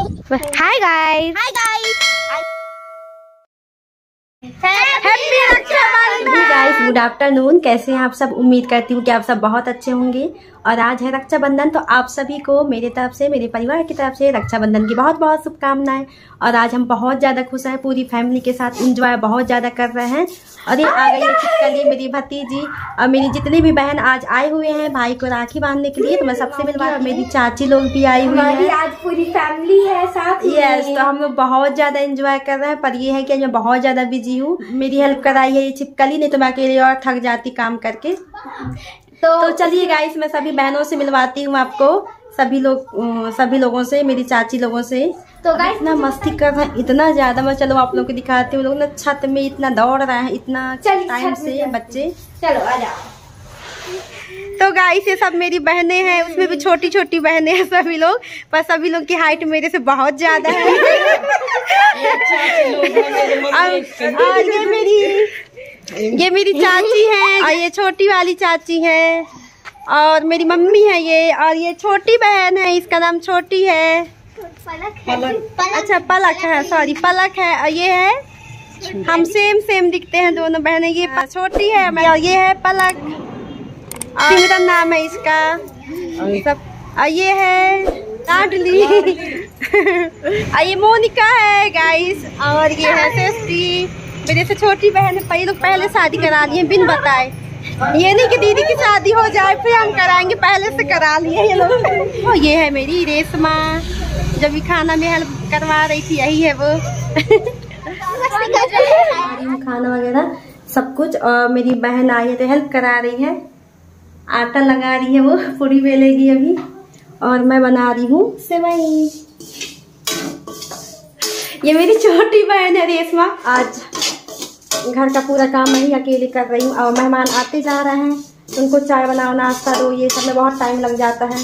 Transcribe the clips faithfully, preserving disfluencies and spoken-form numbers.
हाय guys, hi guys, happy Rakshabandhan guys. Good afternoon, कैसे हैं आप सब? उम्मीद करती हूँ कि आप सब बहुत अच्छे होंगे। और आज है रक्षाबंधन, तो आप सभी को मेरी तरफ से, मेरे परिवार की तरफ से रक्षाबंधन की बहुत बहुत शुभकामनाएं। और आज हम बहुत ज्यादा खुश हैं, पूरी फैमिली के साथ एंजॉय बहुत ज्यादा कर रहे हैं। और ये आ गई है चिपकली, मेरी भतीजी और मेरी जितनी भी बहन आज आए हुए हैं भाई को राखी बांधने के लिए। तो मैं सबसे मिलवा, मेरी चाची लोग भी आई हुई है, आज पूरी फैमिली है साथ। यस, तो हम लोग बहुत ज्यादा एंजॉय कर रहे हैं। पर ये है कि मैं बहुत ज्यादा बिजी हूँ। मेरी हेल्प कराई है ये चिपकली, नहीं तो मैं अकेले और थक जाती काम करके। तो, तो चलिए गाइस, मैं सभी बहनों से मिलवाती हूँ आपको, सभी लोग सभी लोगों से, मेरी चाची लोगों से। तो गाइस इतना मस्ती कर रहे हैं, इतना ज्यादा। मैं चलो आप लोगों को दिखाती हूँ। लोग ना छत में इतना दौड़ रहे हैं, इतना टाइम से बच्चे। चलो आ जाओ। तो गाइस ये सब मेरी बहनें हैं, उसमें भी छोटी छोटी बहनें हैं सभी लोग, पर सभी लोग की हाइट मेरे से बहुत ज्यादा है। और ये मेरी ये मेरी चाची है, और ये छोटी वाली चाची है, और मेरी मम्मी है ये, और ये छोटी बहन है, इसका नाम छोटी है, पलक। अच्छा पलक है, सॉरी पलक है। और ये है, हम सेम सेम दिखते हैं दोनों बहनें। ये छोटी है और ये है पलक, सिमरन नाम है इसका सब। और ये है लाडली। और ये मोनिका है गाइस, और ये है सेस्टी, मेरे से छोटी बहन है। लोग पहले शादी करा लिए बिन बताए। ये नहीं कि दीदी की शादी हो जाए फिर हम कराएंगे, पहले से करा लिए ये लोग। ये है मेरी रेशमा, जब भी खाना में हेल्प करवा रही थी, यही है वो। खाना वगैरह सब कुछ। और मेरी बहन आई है तो हेल्प करा रही है, आटा लगा रही है, वो पूरी बेलेगी अभी। और मैं बना रही हूँ सेवई। ये मेरी छोटी बहन है रेशमा। आज घर का पूरा काम मैं ही अकेले कर रही हूँ। और मेहमान आते जा रहे हैं, उनको चाय बनाओ, नाश्ता दो, ये सब में बहुत टाइम लग जाता है।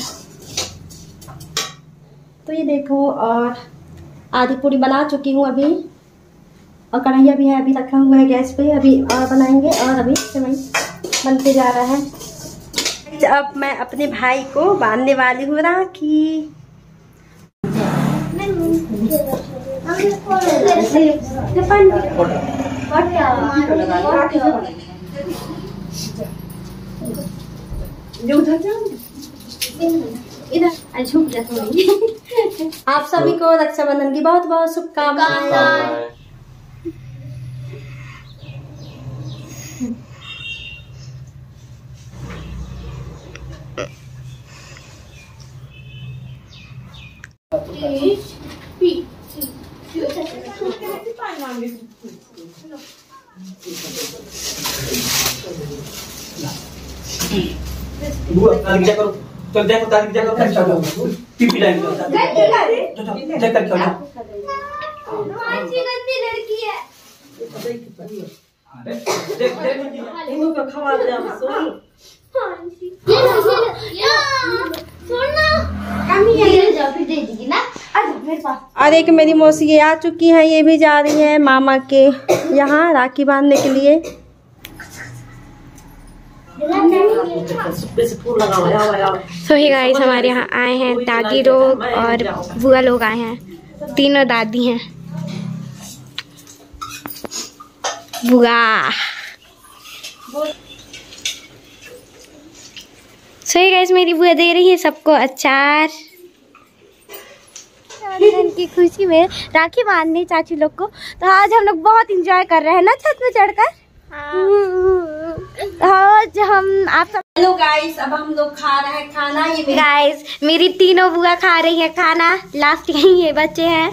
तो ये देखो, और आधी पूरी बना चुकी हूँ अभी, और कढ़ैया भी है अभी रखा हुआ है गैस पे, अभी और बनाएंगे। और अभी सेवई बनते जा रहा है। अब मैं अपने भाई को बांधने वाली हूँ राखी। आप सभी को रक्षाबंधन की बहुत बहुत शुभकामनाएं। चल देखो तारीख देखो क्या चल रहा है, टीपी लाइन चल रहा है, चेक कर क्या अच्छी गंदी लड़की है। देख देख इनको खवा दे हम सोई। ये ये सोना कमी है, जाओ फिर दे देगी ना। अरे मेरे पास। और एक मेरी मौसी ये आ चुकी हैं, ये भी जा रही है मामा के यहाँ राखी बांधने के लिए। सो ही गाइस, हमारे यहाँ आए हैं दादी लोग और बुआ लोग आए हैं, तीनों दादी हैं। बुआ सो ही गाइस, मेरी बुआ दे रही है सबको अचार की खुशी में राखी बांधने चाची लोग को। तो आज हम लोग बहुत इंजॉय कर रहे हैं ना छत में चढ़कर। आज हम आप सब। हेलो गाइस, अब हम लोग खा रहे हैं खाना। ये गाइस मेरी तीनों बुआ खा रही है खाना, लास्ट यही ये बच्चे हैं।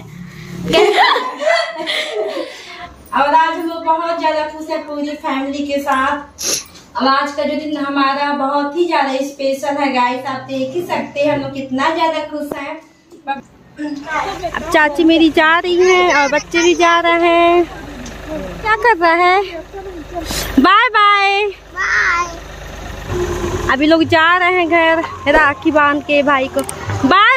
और आज हम लोग बहुत ज्यादा खुश है पूरी फैमिली के साथ। अब आज का जो दिन हमारा बहुत ही ज्यादा स्पेशल है गाइस, आप देख ही सकते हैं हम लोग कितना ज्यादा खुश हैं। अब चाची मेरी जा रही है और बच्चे भी जा रहे हैं। क्या कर रहा है? Bye bye bye. अभी लोग जा रहे हैं घर राखी बांध के भाई को। बाय।